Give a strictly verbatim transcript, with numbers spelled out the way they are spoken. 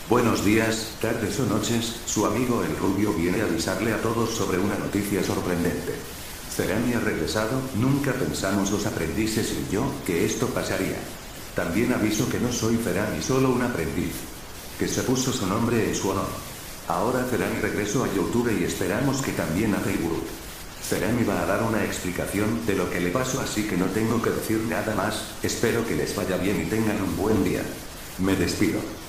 Buenos días, tardes o noches, su amigo el Rubio viene a avisarle a todos sobre una noticia sorprendente. Cerani ha regresado, nunca pensamos los aprendices y yo, que esto pasaría. También aviso que no soy Cerani, solo un aprendiz. Que se puso su nombre en su honor. Ahora Cerani regresó a YouTube y esperamos que también a Facebook. Cerani va a dar una explicación de lo que le pasó, así que no tengo que decir nada más, espero que les vaya bien y tengan un buen día. Me despido.